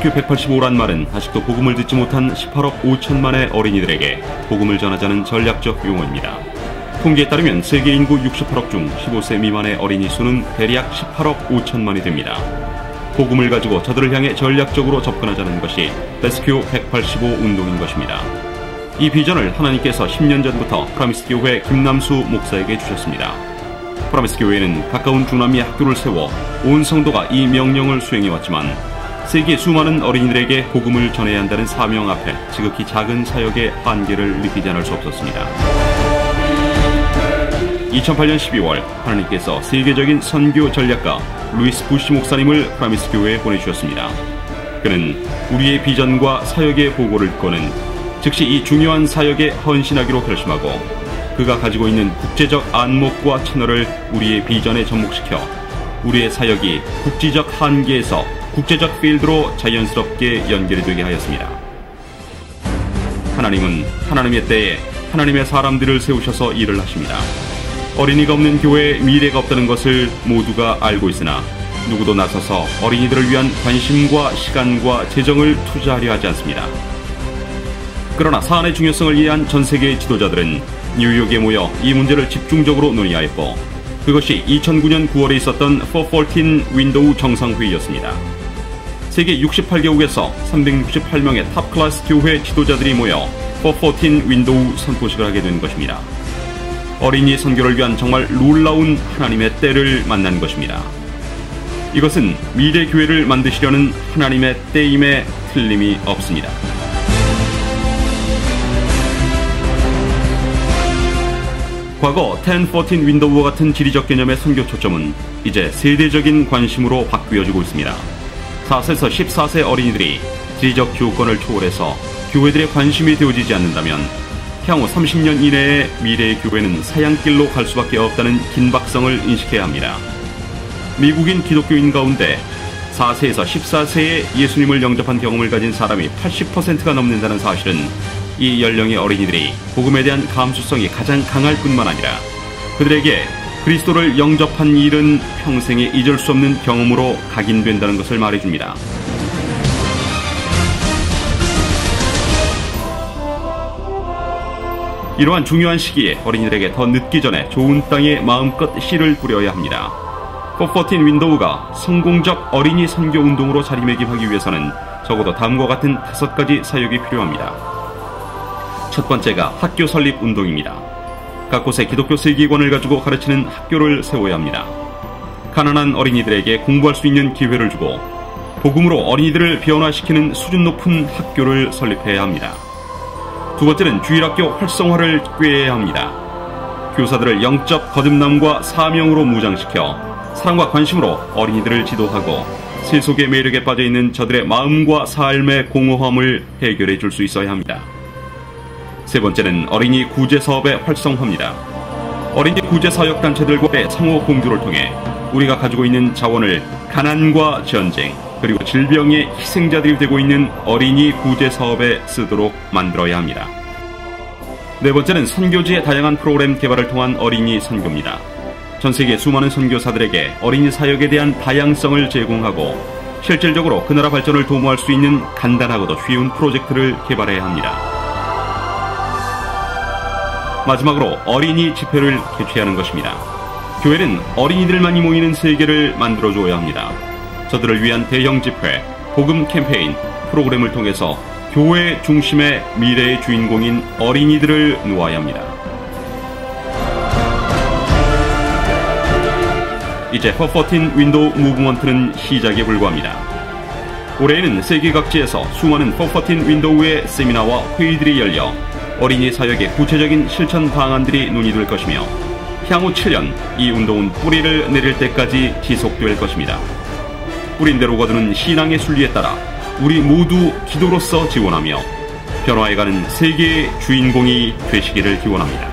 레스큐 185란 말은 아직도 복음을 듣지 못한 18억 5천만의 어린이들에게 복음을 전하자는 전략적 용어입니다. 통계에 따르면 세계 인구 68억 중 15세 미만의 어린이 수는 대략 18억 5천만이 됩니다. 복음을 가지고 저들을 향해 전략적으로 접근하자는 것이 레스큐 185 운동인 것입니다. 이 비전을 하나님께서 10년 전부터 프라미스 교회 김남수 목사에게 주셨습니다. 프라미스 교회는 가까운 중남미 학교를 세워 온 성도가 이 명령을 수행해왔지만 세계 수많은 어린이들에게 복음을 전해야 한다는 사명 앞에 지극히 작은 사역의 한계를 느끼지 않을 수 없었습니다. 2008년 12월 하나님께서 세계적인 선교 전략가 루이스 부시 목사님을 프라미스 교회에 보내주셨습니다. 그는 우리의 비전과 사역의 보고를 듣고는 즉시 이 중요한 사역에 헌신하기로 결심하고 그가 가지고 있는 국제적 안목과 채널을 우리의 비전에 접목시켜 우리의 사역이 국지적 한계에서 국제적 필드로 자연스럽게 연결이 되게 하였습니다. 하나님은 하나님의 때에 하나님의 사람들을 세우셔서 일을 하십니다. 어린이가 없는 교회에 미래가 없다는 것을 모두가 알고 있으나 누구도 나서서 어린이들을 위한 관심과 시간과 재정을 투자하려 하지 않습니다. 그러나 사안의 중요성을 이해한 전 세계의 지도자들은 뉴욕에 모여 이 문제를 집중적으로 논의하였고 그것이 2009년 9월에 있었던 414 윈도우 정상회의였습니다. 세계 68개국에서 368명의 탑클래스 교회 지도자들이 모여 414 윈도우 선포식을 하게 된 것입니다. 어린이 선교를 위한 정말 놀라운 하나님의 때를 만난 것입니다. 이것은 미래 교회를 만드시려는 하나님의 때임에 틀림이 없습니다. 과거 1014 윈도우와 같은 지리적 개념의 선교 초점은 이제 세대적인 관심으로 바뀌어지고 있습니다. 4세에서 14세 어린이들이 지리적 교권을 초월해서 교회들의 관심이 되어지지 않는다면 향후 30년 이내에 미래의 교회는 사양길로 갈 수밖에 없다는 긴박성을 인식해야 합니다. 미국인 기독교인 가운데 4세에서 14세에 예수님을 영접한 경험을 가진 사람이 80%가 넘는다는 사실은 이 연령의 어린이들이 복음에 대한 감수성이 가장 강할 뿐만 아니라 그들에게 그리스도를 영접한 일은 평생에 잊을 수 없는 경험으로 각인된다는 것을 말해줍니다. 이러한 중요한 시기에 어린이들에게 더 늦기 전에 좋은 땅에 마음껏 씨를 뿌려야 합니다. 414 윈도우가 성공적 어린이 선교 운동으로 자리매김하기 위해서는 적어도 다음과 같은 5가지 사역이 필요합니다. 첫 번째가 학교 설립 운동입니다. 각 곳에 기독교 세계관을 가지고 가르치는 학교를 세워야 합니다. 가난한 어린이들에게 공부할 수 있는 기회를 주고 복음으로 어린이들을 변화시키는 수준 높은 학교를 설립해야 합니다. 두 번째는 주일학교 활성화를 꾀해야 합니다. 교사들을 영적 거듭남과 사명으로 무장시켜 사랑과 관심으로 어린이들을 지도하고 세속의 매력에 빠져있는 저들의 마음과 삶의 공허함을 해결해 줄 수 있어야 합니다. 세 번째는 어린이 구제 사업의 활성화입니다. 어린이 구제 사역단체들과의 상호 공조를 통해 우리가 가지고 있는 자원을 가난과 전쟁 그리고 질병의 희생자들이 되고 있는 어린이 구제 사업에 쓰도록 만들어야 합니다. 네 번째는 선교지의 다양한 프로그램 개발을 통한 어린이 선교입니다. 전 세계 수많은 선교사들에게 어린이 사역에 대한 다양성을 제공하고 실질적으로 그 나라 발전을 도모할 수 있는 간단하고도 쉬운 프로젝트를 개발해야 합니다. 마지막으로 어린이 집회를 개최하는 것입니다. 교회는 어린이들만이 모이는 세계를 만들어줘야 합니다. 저들을 위한 대형 집회, 복음 캠페인, 프로그램을 통해서 교회 중심의 미래의 주인공인 어린이들을 놓아야 합니다. 이제 414 윈도우 무브먼트는 시작에 불과합니다. 올해에는 세계 각지에서 수많은 414 윈도우의 세미나와 회의들이 열려 어린이 사역의 구체적인 실천 방안들이 논의될 것이며 향후 7년 이 운동은 뿌리를 내릴 때까지 지속될 것입니다. 뿌린대로 거두는 신앙의 순리에 따라 우리 모두 기도로서 지원하며 변화해가는 세계의 주인공이 되시기를 기원합니다.